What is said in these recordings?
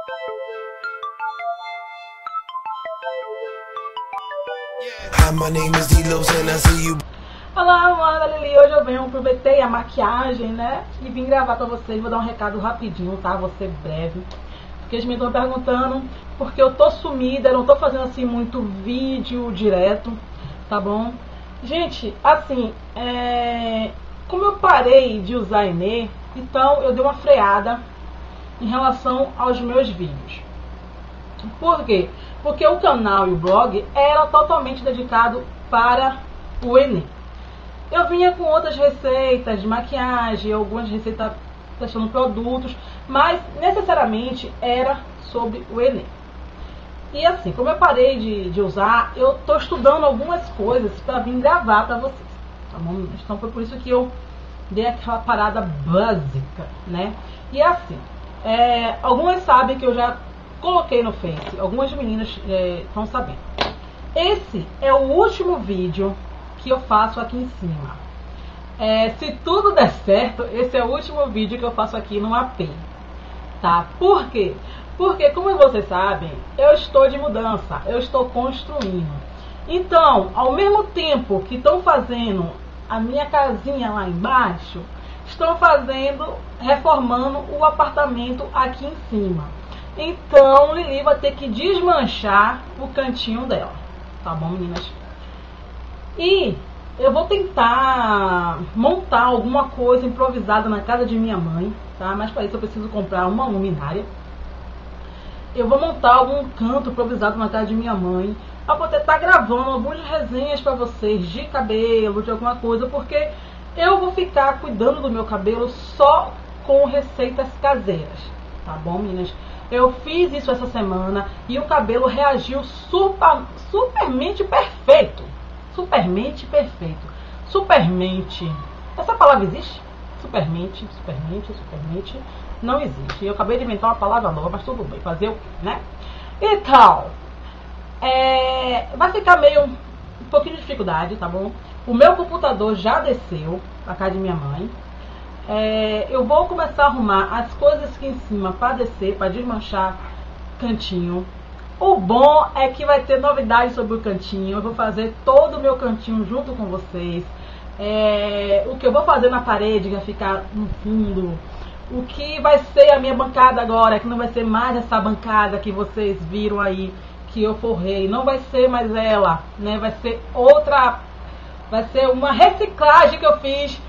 Hi, my name is D-Los and I see you. Olá, amada Lili, hoje eu venho, aproveitei a maquiagem, né, e vim gravar pra vocês. Vou dar um recado rapidinho, tá, vou ser breve, porque eles me estão perguntando porque eu tô sumida, eu não tô fazendo assim muito vídeo direto, tá bom? Gente, assim, como eu parei de usar Enê, então eu dei uma freada em relação aos meus vídeos. Por quê? Porque o canal e o blog era totalmente dedicado para o Enê. Eu vinha com outras receitas de maquiagem, algumas receitas testando produtos, mas necessariamente era sobre o Enê. E assim, como eu parei de usar, eu estou estudando algumas coisas para vir gravar para vocês, tá bom? Então foi por isso que eu dei aquela parada básica, né? E assim, algumas sabem que eu já coloquei no Face, algumas meninas estão sabendo. Esse é o último vídeo que eu faço aqui em cima. Se tudo der certo, esse é o último vídeo que eu faço aqui no AP, tá? Por quê? Porque, como vocês sabem, eu estou de mudança, eu estou construindo. Então, ao mesmo tempo que estão fazendo a minha casinha lá embaixo, estão reformando o apartamento aqui em cima. Então, Lili vai ter que desmanchar o cantinho dela, tá bom, meninas? E eu vou tentar montar alguma coisa improvisada na casa de minha mãe, tá? Mas para isso eu preciso comprar uma luminária. Eu vou montar algum canto improvisado na casa de minha mãe para poder estar gravando algumas resenhas para vocês de cabelo, de alguma coisa, porque eu vou ficar cuidando do meu cabelo só com receitas caseiras, tá bom, meninas? Eu fiz isso essa semana e o cabelo reagiu supermente perfeito. Supermente perfeito. Supermente. Essa palavra existe? Supermente não existe. Eu acabei de inventar uma palavra nova, mas tudo bem. Fazer o quê, né? Então, vai ficar meio um pouquinho de dificuldade, tá bom? O meu computador já desceu pra casa de minha mãe. Eu vou começar a arrumar as coisas aqui em cima para descer, para desmanchar cantinho. O bom é que vai ter novidades sobre o cantinho. Eu vou fazer todo o meu cantinho junto com vocês. O que eu vou fazer na parede vai ficar no fundo. O que vai ser a minha bancada agora, que não vai ser mais essa bancada que vocês viram aí, que eu forrei. Não vai ser mais ela, né? Vai ser outra. Vai ser uma reciclagem que eu fiz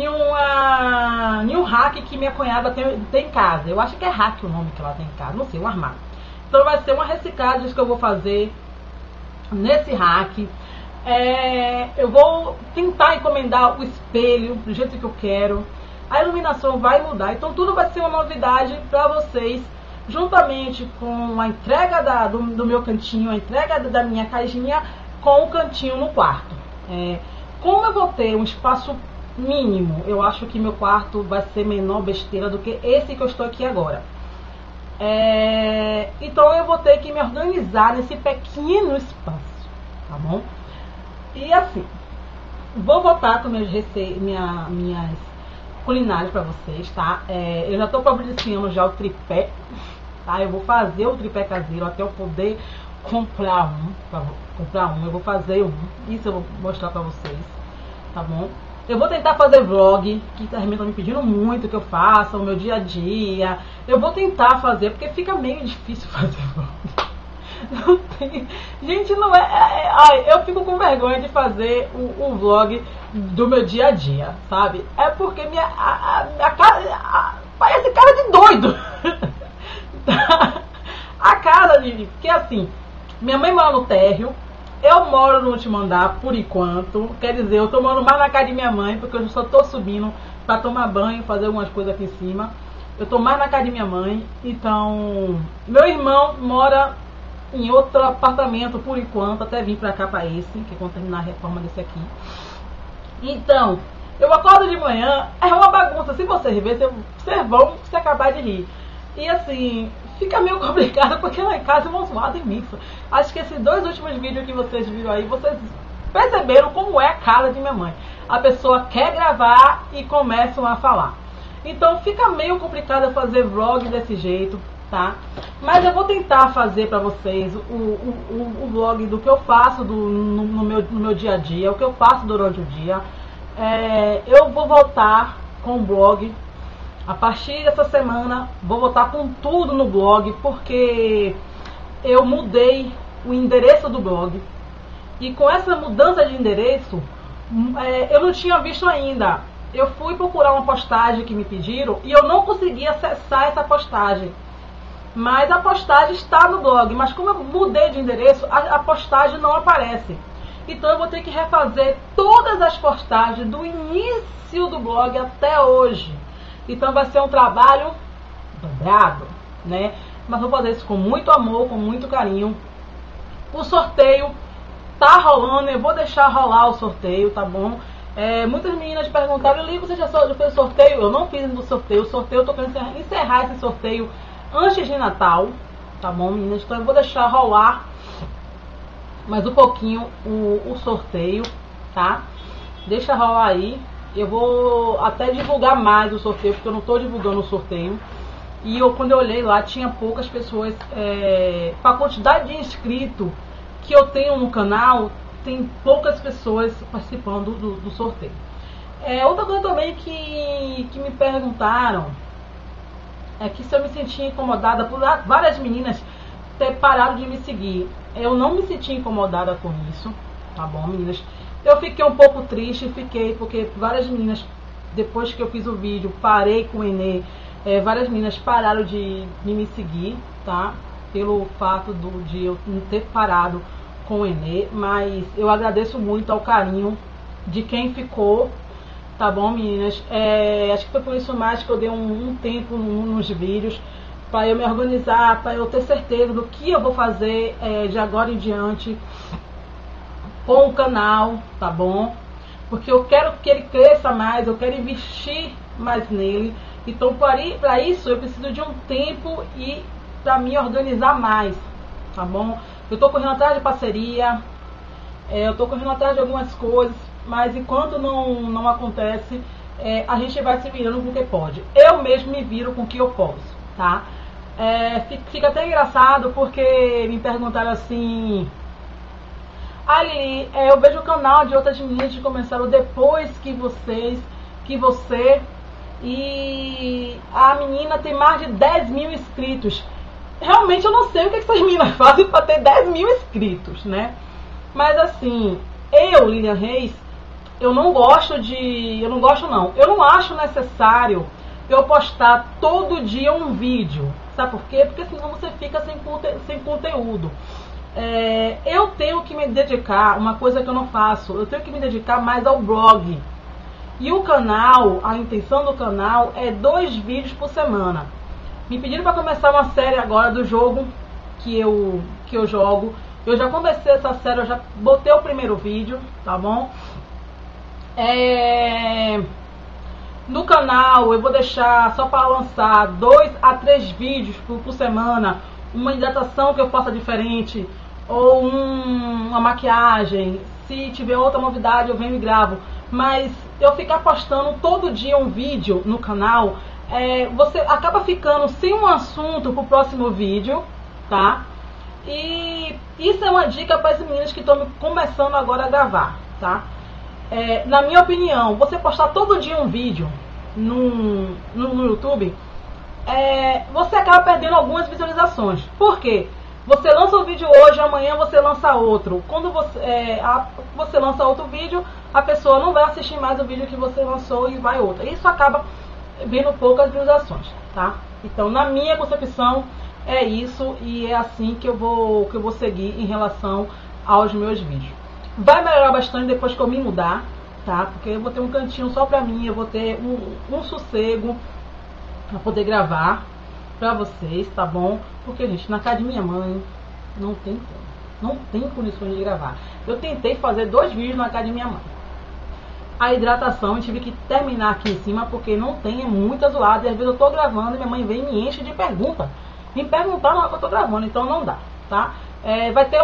em um rack que minha cunhada tem em casa. Eu acho que é rack o nome que ela tem em casa. Não sei, um armário. Então vai ser uma reciclagem que eu vou fazer nesse rack. Eu vou tentar encomendar o espelho do jeito que eu quero. A iluminação vai mudar. Então tudo vai ser uma novidade para vocês, juntamente com a entrega do meu cantinho, a entrega da minha caixinha com o cantinho no quarto. Como eu vou ter um espaço mínimo, eu acho que meu quarto vai ser menor besteira do que esse que eu estou aqui agora. Então eu vou ter que me organizar nesse pequeno espaço, tá bom? E assim, vou voltar com minhas culinárias para vocês, tá? Eu já estou providenciando já o tripé, tá? Eu vou fazer o tripé caseiro até eu poder comprar um. Eu vou fazer um, isso eu vou mostrar para vocês, tá bom? Eu vou tentar fazer vlog, que também estão me pedindo muito que eu faça, o meu dia a dia. Eu vou tentar fazer, porque fica meio difícil fazer vlog. Não tem... Gente, não eu fico com vergonha de fazer o vlog do meu dia a dia, sabe? É porque minha cara parece cara de doido. A cara de... Porque assim, minha mãe mora no térreo. Eu moro no último andar, por enquanto. Quer dizer, eu tô morando mais na casa de minha mãe, porque eu só tô subindo pra tomar banho, fazer algumas coisas aqui em cima. Eu tô mais na casa de minha mãe. Então, meu irmão mora em outro apartamento, por enquanto, até vir pra cá, pra esse, que é quando terminar a reforma desse aqui. Então, eu acordo de manhã, é uma bagunça. Se vocês verem, vocês vão se acabar de rir. E assim, fica meio complicado, porque lá em casa é uma zoada imensa. Acho que esses dois últimos vídeos que vocês viram aí, vocês perceberam como é a cara de minha mãe. A pessoa quer gravar e começam a falar. Então fica meio complicado fazer vlog desse jeito. tá? Mas eu vou tentar fazer para vocês o vlog do que eu faço no meu dia a dia, o que eu faço durante o dia. Eu vou voltar com o blog. A partir dessa semana, vou voltar com tudo no blog, porque eu mudei o endereço do blog. E com essa mudança de endereço, eu não tinha visto ainda. Eu fui procurar uma postagem que me pediram e eu não consegui acessar essa postagem. Mas a postagem está no blog. Mas como eu mudei de endereço, a postagem não aparece. Então eu vou ter que refazer todas as postagens do início do blog até hoje. Então vai ser um trabalho dobrado, né? Mas vou fazer isso com muito amor, com muito carinho. O sorteio tá rolando, eu vou deixar rolar o sorteio, tá bom? Muitas meninas perguntaram, Lili, você já fez sorteio? Eu não fiz o sorteio. Eu tô querendo encerrar esse sorteio antes de Natal, tá bom, meninas? Então eu vou deixar rolar mais um pouquinho o sorteio, tá? Deixa rolar aí. Eu vou até divulgar mais o sorteio, porque eu não estou divulgando o sorteio. E quando eu olhei lá, tinha poucas pessoas. Para a quantidade de inscritos que eu tenho no canal, tem poucas pessoas participando do sorteio. Outra coisa também que me perguntaram é que se eu me sentia incomodada por várias meninas ter parado de me seguir. Eu não me senti incomodada com isso, tá bom, meninas? Eu fiquei um pouco triste, porque várias meninas, depois que eu fiz o vídeo, parei com o Enê, várias meninas pararam de me seguir, tá? Pelo fato de eu não ter parado com o Enê, mas eu agradeço muito ao carinho de quem ficou, tá bom, meninas? Acho que foi por isso mais que eu dei um tempo nos vídeos, para eu me organizar, para eu ter certeza do que eu vou fazer de agora em diante com o canal, tá bom? Porque eu quero que ele cresça mais, eu quero investir mais nele. Então, para isso, eu preciso de um tempo e para me organizar mais, tá bom? Eu tô correndo atrás de parceria, eu tô correndo atrás de algumas coisas, mas enquanto não acontece, a gente vai se virando com o que pode. Eu mesmo me viro com o que eu posso, tá? Fica até engraçado porque me perguntaram assim, Lili, eu vejo o canal de outras meninas que começaram depois que você, e a menina tem mais de 10 mil inscritos. Realmente eu não sei o que essas meninas fazem para ter 10 mil inscritos, né? Mas assim, Lilian Reis, eu não acho necessário eu postar todo dia um vídeo. Sabe por quê? Porque senão você fica sem conteúdo. Eu tenho que me dedicar, uma coisa que eu não faço, eu tenho que me dedicar mais ao blog. E o canal, a intenção do canal é 2 vídeos por semana. Me pediram para começar uma série agora do jogo que eu jogo. Eu já comecei essa série, eu já botei o primeiro vídeo, tá bom? No canal eu vou deixar só para lançar 2 a 3 vídeos por semana. Uma hidratação que eu faça diferente, ou uma maquiagem. Se tiver outra novidade eu venho e gravo. Mas eu ficar postando todo dia um vídeo no canal, você acaba ficando sem um assunto pro próximo vídeo, tá? E isso é uma dica para as meninas que estão começando agora a gravar, tá? Na minha opinião, você postar todo dia um vídeo no YouTube, você acaba perdendo algumas visualizações. Por quê? Você lança um vídeo hoje, amanhã você lança outro. Quando você lança outro vídeo, a pessoa não vai assistir mais o vídeo que você lançou e vai outro. Isso acaba vindo poucas visualizações, tá? Então, na minha concepção, é isso, e é assim que eu vou seguir em relação aos meus vídeos. Vai melhorar bastante depois que eu me mudar, tá? Porque eu vou ter um cantinho só pra mim, eu vou ter um sossego pra poder gravar pra vocês, tá bom? Porque, gente, na casa de minha mãe não tem como. Não tem condições de gravar. Eu tentei fazer 2 vídeos na casa de minha mãe. A hidratação eu tive que terminar aqui em cima porque não tem, é muita zoada. E às vezes eu tô gravando e minha mãe vem e me enche de pergunta. Me perguntar na hora que eu tô gravando, então não dá, tá? Vai ter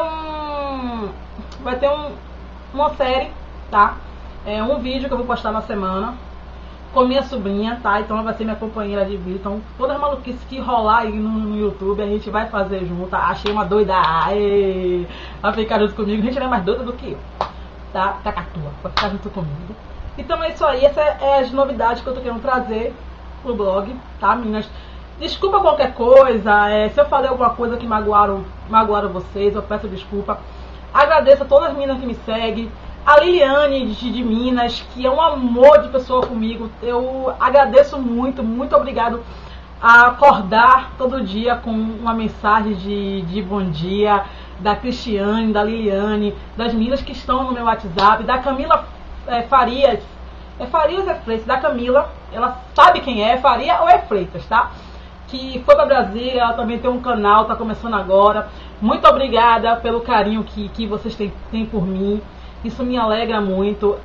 uma série, tá? Um vídeo que eu vou postar na semana. com minha sobrinha, tá? Então ela vai ser minha companheira de vida. Então todas as maluquices que rolar aí no YouTube, a gente vai fazer junto. Achei uma doida, vai ficar junto comigo. A gente não é mais doida do que eu, tá? Cacatua, vai ficar junto comigo. Então é isso aí, essas é as novidades que eu tô querendo trazer pro blog, tá, meninas? Desculpa qualquer coisa, se eu falei alguma coisa que magoaram vocês, eu peço desculpa. Agradeço a todas as meninas que me seguem. A Liliane de Minas, que é um amor de pessoa comigo. Eu agradeço muito, muito obrigado a acordar todo dia com uma mensagem de bom dia. Da Cristiane, da Liliane, das meninas que estão no meu WhatsApp, da Camila Farias. É Farias ou é Freitas? Da Camila, ela sabe quem é Faria ou é Freitas, tá? Que foi para Brasília, ela também tem um canal, tá começando agora. Muito obrigada pelo carinho que vocês têm por mim. Isso me alegra muito.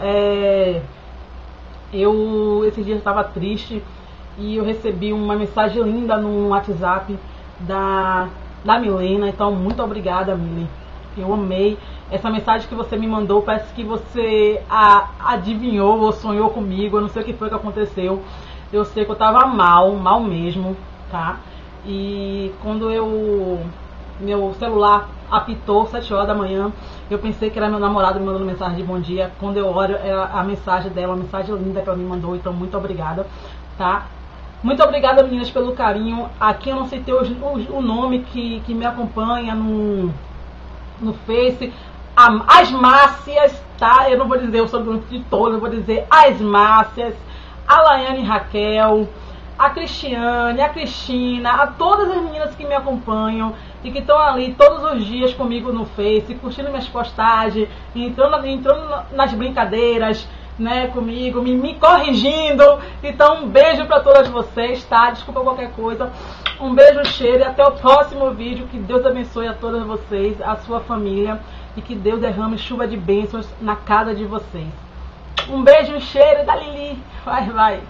Eu esses dias estava triste e eu recebi uma mensagem linda no WhatsApp da Milena. Então, muito obrigada, Mili. Eu amei essa mensagem que você me mandou. Parece que você adivinhou ou sonhou comigo. Eu não sei o que foi que aconteceu. Eu sei que eu estava mal mesmo, tá? E quando meu celular apitou 7 horas da manhã, eu pensei que era meu namorado me mandando mensagem de bom dia. Quando eu olho, era a mensagem dela, uma mensagem linda que ela me mandou. Então, muito obrigada, tá? Muito obrigada, meninas, pelo carinho. Aqui eu não citei o nome que me acompanha no Face. As Márcias, tá? Eu não vou dizer o sobrenome de todos, eu vou dizer as Márcias, a Laiane Raquel, a Cristiane, a Cristina, a todas as meninas que me acompanham e que estão ali todos os dias comigo no Face, curtindo minhas postagens, entrando nas brincadeiras, né, comigo, me corrigindo. Então, um beijo para todas vocês, tá? Desculpa qualquer coisa. Um beijo, cheiro e até o próximo vídeo. Que Deus abençoe a todas vocês, a sua família, e que Deus derrame chuva de bênçãos na casa de vocês. Um beijo, cheiro da Lili. Vai.